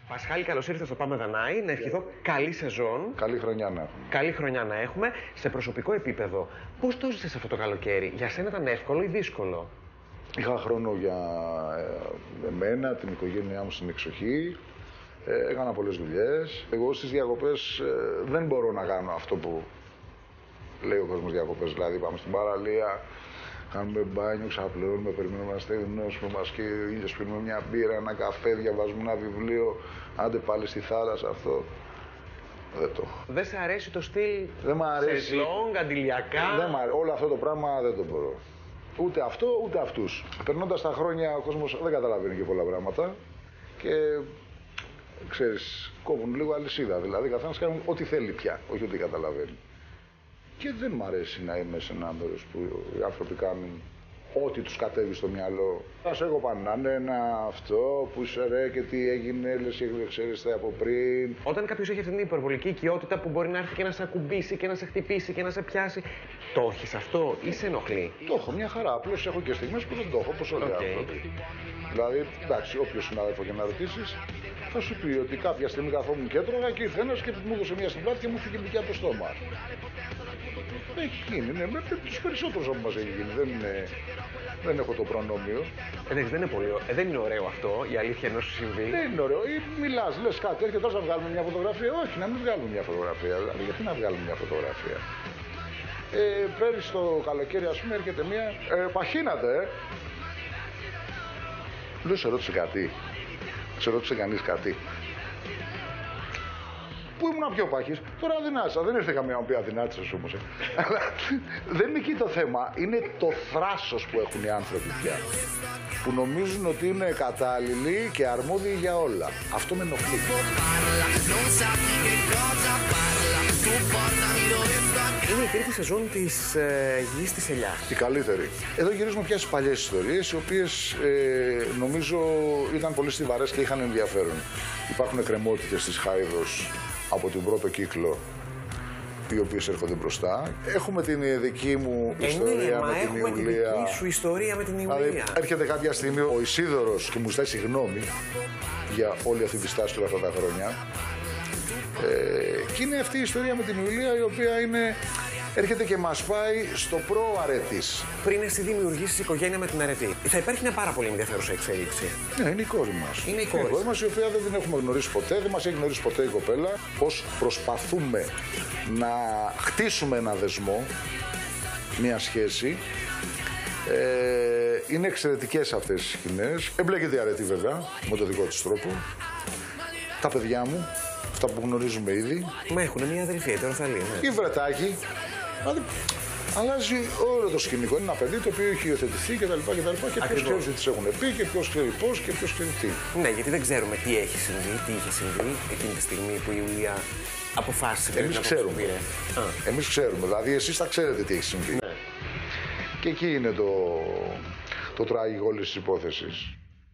Πασχάλη, καλώς ήρθες στο Πάμε Δανάη. Να ευχηθώ καλή σεζόν. Καλή χρονιά να έχουμε. Καλή χρονιά να έχουμε. Σε προσωπικό επίπεδο, πώς το ζήσες αυτό το καλοκαίρι? Για σένα ήταν εύκολο ή δύσκολο? Είχα χρόνο για εμένα, την οικογένειά μου στην εξοχή. Έκανα πολλές δουλειές. Εγώ στις διακοπές δεν μπορώ να κάνω αυτό που λέει ο κόσμος διακοπές. Δηλαδή πάμε στην παραλία, κάνουμε μπάνιο, ξαπλώνουμε, περιμένουμε να στεγνώσουμε, μας και ο ήλιος, πίνουμε μια μπύρα, ένα καφέ, διαβάζουμε ένα βιβλίο, άντε πάλι στη θάλασσα αυτό. Δεν το έχω. Δεν σε αρέσει το στυλ? Δεν μ' αρέσει. Σεζόν, αντιλιακά. Όλο αυτό το πράγμα δεν το μπορώ. Ούτε αυτό, ούτε αυτούς. Περνώντας τα χρόνια, ο κόσμος δεν καταλαβαίνει και πολλά πράγματα. Και ξέρεις, κόβουν λίγο αλυσίδα. Δηλαδή, καθένας κάνει ό,τι θέλει πια, όχι ό,τι καταλαβαίνει. Και δεν μ' αρέσει να είμαι σε ένα μέρος που οι άνθρωποι κάνουν ό,τι τους κατέβει στο μυαλό. Θα σε έχω πανάνε ένα αυτό που είσαι ρε και τι έγινε, λες και ξέρεις από πριν. Όταν κάποιος έχει αυτή την υπερβολική οικειότητα που μπορεί να έρθει και να σε ακουμπήσει και να σε χτυπήσει και να σε πιάσει, το έχεις αυτό ή σε ενοχλεί? Το έχω μια χαρά. Απλώς έχω και στιγμές που δεν το έχω, όπως όλοι οι άνθρωποι. Δηλαδή, εντάξει, όποιο συνάδελφο και να ρωτήσεις, θα σου πει ότι κάποια στιγμή καθόμουν και έτρωγα και ήρθε ένας και μου έδωσε μια στην πλάτη και μου φύγε μπικιά από το στόμα. Έχει γίνει, ναι, με τους περισσότερους όμως μας έχει γίνει. Δεν έχω το προνόμιο. Εντάξει, δεν είναι πολύ δεν είναι ωραίο αυτό, η αλήθεια ενώ σου συμβεί. Δεν είναι ωραίο. Ή μιλάς, λες κάτι, έρχεται τώρα να βγάλουμε μια φωτογραφία. Όχι, να μην βγάλουμε μια φωτογραφία. Δηλαδή, γιατί να βγάλουμε μια φωτογραφία? Πέρυσι το καλοκαίρι, ας πούμε, έρχεται μια. Παχύνατε, Λέω, σε ρώτησε κάτι. Σε ρώτησε κανείς κάτι? Πού ήμουν πιο παχής? Τώρα αδυνάτησα. Δεν ήρθε καμία οποία αδυνάτησες όμως. Αλλά δεν είναι εκεί το θέμα. Είναι το θράσος που έχουν οι άνθρωποι πια. Που νομίζουν ότι είναι κατάλληλοι και αρμόδιοι για όλα. Αυτό με ενοχλεί. Είναι η τρίτη σεζόν της Γης της Ελιάς. Η καλύτερη. Εδώ γυρίζουμε πια στις παλιές ιστορίες, οι οποίες νομίζω ήταν πολύ στιβαρές και είχαν ενδιαφέρον. Υπάρχουν εκκρεμότητες της Χάιδος από τον πρώτο κύκλο, οι οποίες έρχονται μπροστά. Έχουμε την δική μου ιστορία με την Ιουλία. Έχουμε τη δική σου ιστορία με την Ιουλία. Δηλαδή, έρχεται κάποια στιγμή ο Ισίδωρος και μου ζητάει συγγνώμη για όλη αυτή τη στάση του αυτά τα χρόνια. Και είναι αυτή η ιστορία με την Ιουλία, η οποία έρχεται και μας πάει στο προαρετής. Πριν εσύ δημιουργήσεις οικογένεια με την αρετή, θα υπάρχει μια πάρα πολύ ενδιαφέρουσα εξέλιξη. Ναι, είναι η κόρη μας. Είναι η κόρη μας, η οποία δεν την έχουμε γνωρίσει ποτέ, δεν μας έχει γνωρίσει ποτέ η κοπέλα. Πώς προσπαθούμε να χτίσουμε ένα δεσμό, μια σχέση. Είναι εξαιρετικές αυτές οι σκηνές. Εμπλέκεται η αρετή βέβαια, με τον δικό της τρόπο. Τα παιδιά μου, αυτά που γνωρίζουμε ήδη. Μα έχουν μια αδερφή, ετεροθαλή, ναι. Η Βρετάκη. Δηλαδή, αλλάζει όλο το σκηνικό. Είναι ένα παιδί το οποίο έχει υιοθετηθεί κτλ. Και ποιος ξέρει τι της έχουν πει και ποιος ξέρει πώς και ποιος ξέρει τι. Ναι, γιατί δεν ξέρουμε τι έχει συμβεί, τι είχε συμβεί εκείνη τη στιγμή που η Ιουλία αποφάσισε. Εμείς ξέρουμε. Εμείς ξέρουμε. Δηλαδή, εσείς θα ξέρετε τι έχει συμβεί. Ναι. Και εκεί είναι το τραγικό όλης της υπόθεσης.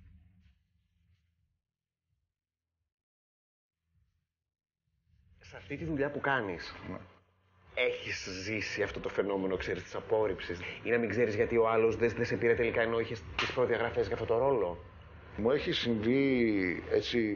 Σε αυτή τη δουλειά που κάνεις, ναι, έχεις ζήσει αυτό το φαινόμενο, ξέρεις, της απόρριψης, ή να μην ξέρεις γιατί ο άλλος δεν σε πήρε τελικά ενώ είχες τις προδιαγραφές για αυτό το ρόλο? Μου έχει συμβεί έτσι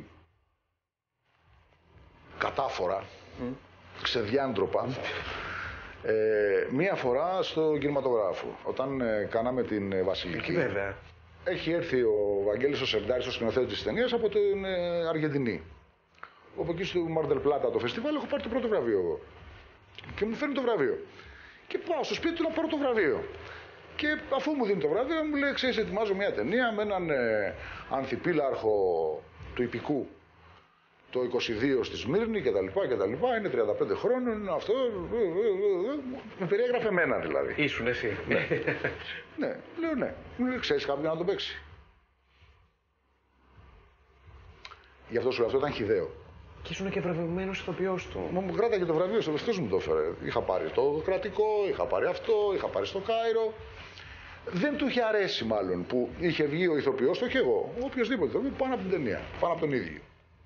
κατάφορα, ξεδιάντροπα, μία φορά στο κινηματογράφο, όταν κάναμε την Βασιλική. Βέβαια. Έχει έρθει ο Βαγγέλης ο Σερντάρης, ο σκηνοθέτης της ταινίας, από την Αργεντινή. Από εκεί στο Μαρντελ Πλάτα το φεστιβάλ έχω πάρει το πρώτο βραβείο εγώ. Και μου φέρνει το βραβείο. Και πάω στο σπίτι του να πάρω το βραβείο. Και αφού μου δίνει το βραβείο, μου λέει: ξέρεις, ετοιμάζω μια ταινία με έναν ανθιπίλαρχο του Ιππικού το 22 στη Σμύρνη κτλ. Είναι 35 χρόνων, είναι αυτό. Με περιέγραφε εμένα δηλαδή. Ήσουν εσύ. Ναι. Ναι, λέω ναι. Μου λέει: ξέρεις κάποιον να τον παίξει? Γι' αυτό σου λέω, αυτό ήταν χυδαίο. Και ήσουν και βραβευμένος ηθοποιός του. Μα μου κράταγε το βραβείο, στο βεστός μου το έφερε. Είχα πάρει το κρατικό, είχα πάρει αυτό, είχα πάρει στο Κάιρο. Δεν του είχε αρέσει μάλλον που είχε βγει ο ηθοποιός, το είχε εγώ. Οποιοςδήποτε ηθοποιός, πάνω από την ταινία, πάνω από τον ίδιο.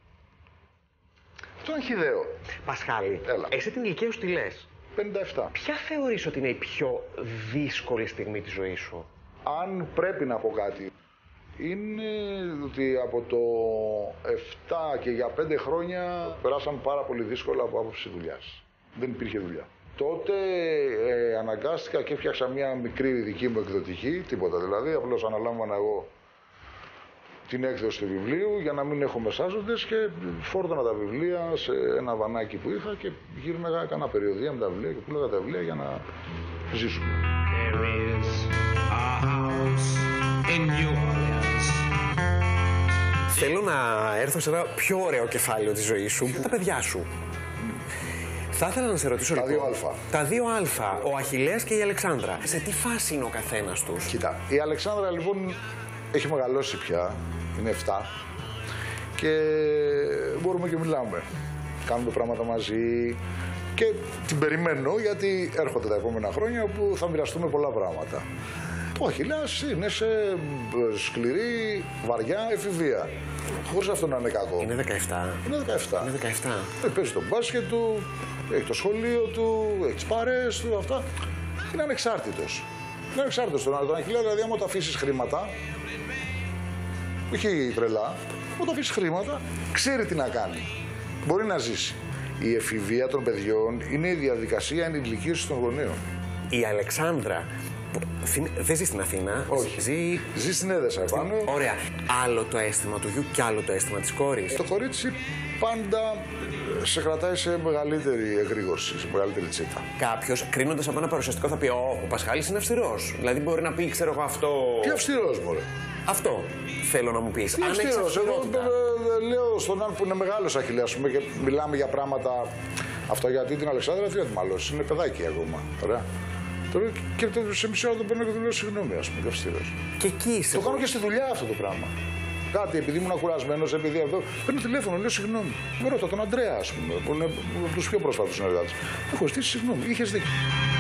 Αυτό είναι χυδαίο. Πασχάλη, έλα. Εσύ την ηλικία σου τι λες? 57. Ποια θεωρείς ότι είναι η πιο δύσκολη στιγμή της ζωής σου? Αν πρέπει να πω κάτι, είναι ότι από το 7 και για 5 χρόνια περάσαν πάρα πολύ δύσκολα από άποψη δουλειάς. Δεν υπήρχε δουλειά. Τότε αναγκάστηκα και έφτιαξα μια μικρή δική μου εκδοτική, τίποτα δηλαδή, απλώς αναλάμβανα εγώ την έκδοση του βιβλίου για να μην έχω μεσάζοντες και φόρτωνα τα βιβλία σε ένα βανάκι που είχα και γύρναγα, έκανα περιοδεία με τα βιβλία και πουλάγα τα βιβλία για να ζήσουμε. Θέλω να έρθω σε ένα πιο ωραίο κεφάλαιο της ζωής σου, τα παιδιά σου. Θα ήθελα να σε ρωτήσω Τα λοιπόν, 2α. Τα 2α, ο Αχιλλέας και η Αλεξάνδρα. Σε τι φάση είναι ο καθένας τους? Κοίτα, η Αλεξάνδρα λοιπόν έχει μεγαλώσει πια, είναι 7 και μπορούμε και μιλάμε. Κάνουμε πράγματα μαζί και την περιμένω γιατί έρχονται τα επόμενα χρόνια όπου θα μοιραστούμε πολλά πράγματα. Ο Αχιλλέας είναι σε σκληρή, βαριά εφηβεία. Χωρίς αυτό να είναι κακό. Είναι 17. Είναι 17. Είναι 17. Παίζει το μπάσκετ του, έχει το σχολείο του, έχει τις παρέες του, αυτά. Είναι ανεξάρτητος. Είναι ανεξάρτητος τον Αχιλλέα, δηλαδή άμα το αφήσεις χρήματα, όχι τρελά, άμα το αφήσεις χρήματα, ξέρει τι να κάνει. Μπορεί να ζήσει. Η εφηβεία των παιδιών είναι η διαδικασία ενηλικίωσης των γονέων. Η Αλεξάνδρα δεν ζει στην Αθήνα. Όχι. Ζει στην Έδεσα επάνω. Ωραία. Άλλο το αίσθημα του γιου και άλλο το αίσθημα της κόρης. Το κορίτσι πάντα σε κρατάει σε μεγαλύτερη εγρήγορση, σε μεγαλύτερη τσίτα. Κάποιος κρίνοντας από ένα παρουσιαστικό θα πει: ο Πασχάλης είναι αυστηρός. Δηλαδή μπορεί να πει, ξέρω εγώ, αυτό. Τι αυστηρός, μωρέ. Αυτό θέλω να μου πεις. Τι αυστηρός. Εγώ λέω στον άνθρωπο που είναι μεγάλος Αχιλλέας, και μιλάμε για πράγματα. Αυτό γιατί την Αλεξάνδρα τι να τη μαλώσει. Είναι παιδάκι ακόμα. Ωραία. Και σε μισή ώρα το παίρνω και του λέω συγγνώμη, ας πούμε, αυστηρός. Και εκεί είσαι. Το κάνω και στη δουλειά αυτό το πράγμα. Κάτι, επειδή ήμουν κουρασμένος, επειδή αυτό. Παίρνω τηλέφωνο, λέω συγγνώμη. Με ρώτα τον Αντρέα, ας πούμε, που είναι από τους πιο πρόσφατους συνεργάτες. Έχω ζητήσει συγγνώμη, είχες δίκιο.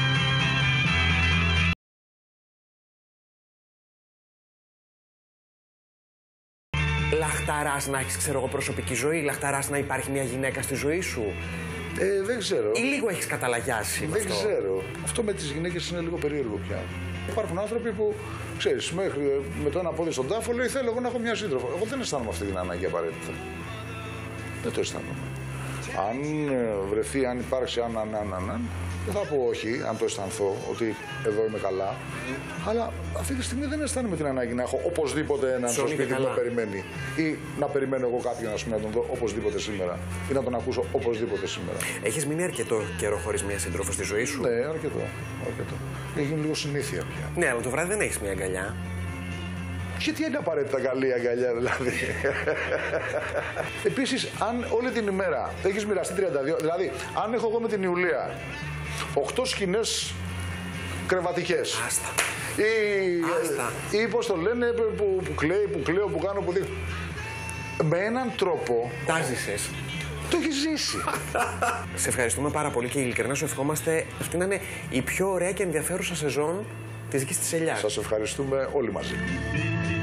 Λαχταράς να έχεις, ξέρω εγώ, προσωπική ζωή, λαχταράς να υπάρχει μια γυναίκα στη ζωή σου. Δεν ξέρω. Ή λίγο έχεις καταλαγιάσει με Δεν αυτό? ξέρω. Αυτό με τις γυναίκες είναι λίγο περίεργο πια. Υπάρχουν άνθρωποι που, ξέρεις, μέχρι με το ένα πόδι στον τάφο λέει θέλω εγώ να έχω μια σύντροφο. Εγώ δεν αισθάνομαι αυτή την ανάγκη απαραίτητα. Δεν το αισθάνομαι. Αν βρεθεί, αν υπάρξει, αν, δεν θα πω όχι, αν το αισθανθώ, ότι εδώ είμαι καλά. Αλλά αυτή τη στιγμή δεν αισθάνομαι την ανάγκη να έχω οπωσδήποτε έναν στο σπίτι που με περιμένει. Ή να περιμένω εγώ κάποιον να τον δω οπωσδήποτε σήμερα. Ή να τον ακούσω οπωσδήποτε σήμερα. Έχεις μείνει αρκετό καιρό χωρίς μια σύντροφο στη ζωή σου? Ναι, αρκετό. Έχει γίνει λίγο συνήθεια πια. Ναι, αλλά το βράδυ δεν έχεις μια αγκαλιά. Γιατί είναι απαραίτητα καλή αγκαλιά, δηλαδή. Επίσης, αν όλη την ημέρα έχεις μοιραστεί 32, δηλαδή, αν έχω εγώ με την Ιουλία 8 σκηνές κρεβατικές. Άστα. Ή πώς το λένε, που κλαίω, που κάνω, που δείχνω. Με έναν τρόπο. Τα ζήσες. Το έχει ζήσει. Σε ευχαριστούμε πάρα πολύ και ειλικρινά σου ευχόμαστε αυτή να είναι η πιο ωραία και ενδιαφέρουσα σεζόν της δικής της ελιάς. Σας ευχαριστούμε όλοι μαζί.